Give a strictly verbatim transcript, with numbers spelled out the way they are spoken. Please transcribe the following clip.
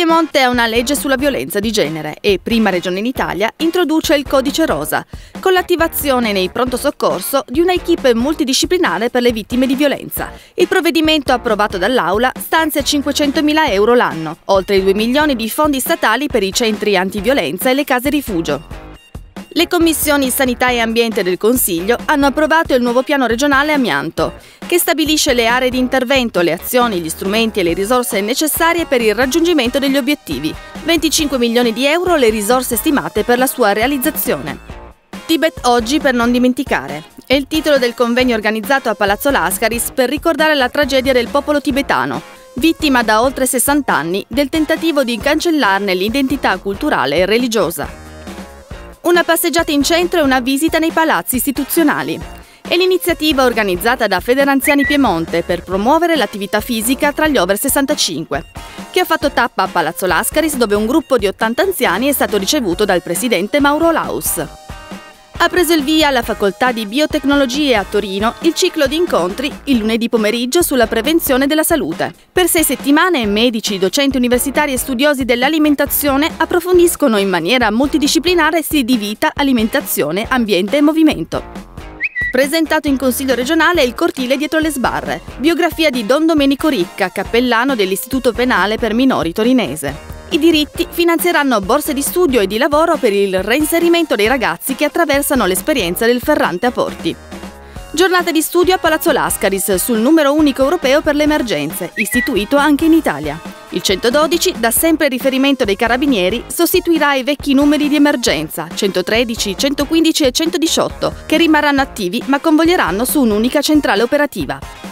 Piemonte ha una legge sulla violenza di genere e, prima regione in Italia, introduce il codice rosa, con l'attivazione nei pronto soccorso di una equipe multidisciplinare per le vittime di violenza. Il provvedimento approvato dall'Aula stanzia cinquecentomila euro l'anno, oltre i due milioni di fondi statali per i centri antiviolenza e le case rifugio. Le commissioni Sanità e Ambiente del Consiglio hanno approvato il nuovo piano regionale amianto, che stabilisce le aree di intervento, le azioni, gli strumenti e le risorse necessarie per il raggiungimento degli obiettivi. venticinque milioni di euro le risorse stimate per la sua realizzazione. Tibet oggi per non dimenticare. È il titolo del convegno organizzato a Palazzo Lascaris per ricordare la tragedia del popolo tibetano, vittima da oltre sessanta anni del tentativo di cancellarne l'identità culturale e religiosa. Una passeggiata in centro e una visita nei palazzi istituzionali. È l'iniziativa organizzata da Federanziani Piemonte per promuovere l'attività fisica tra gli over sessantacinque, che ha fatto tappa a Palazzo Lascaris, dove un gruppo di ottanta anziani è stato ricevuto dal presidente Mauro Laus. Ha preso il via alla Facoltà di Biotecnologie a Torino il ciclo di incontri il lunedì pomeriggio sulla prevenzione della salute. Per sei settimane medici, docenti universitari e studiosi dell'alimentazione approfondiscono in maniera multidisciplinare stili di vita, alimentazione, ambiente e movimento. Presentato in Consiglio regionale il cortile dietro le sbarre, biografia di Don Domenico Ricca, cappellano dell'Istituto Penale per Minori torinese. I diritti finanzieranno borse di studio e di lavoro per il reinserimento dei ragazzi che attraversano l'esperienza del Ferrante a Porti. Giornata di studio a Palazzo Lascaris sul numero unico europeo per le emergenze, istituito anche in Italia. Il centododici, da sempre riferimento dei carabinieri, sostituirà i vecchi numeri di emergenza centotredici, centoquindici e centodiciotto, che rimarranno attivi ma convoglieranno su un'unica centrale operativa.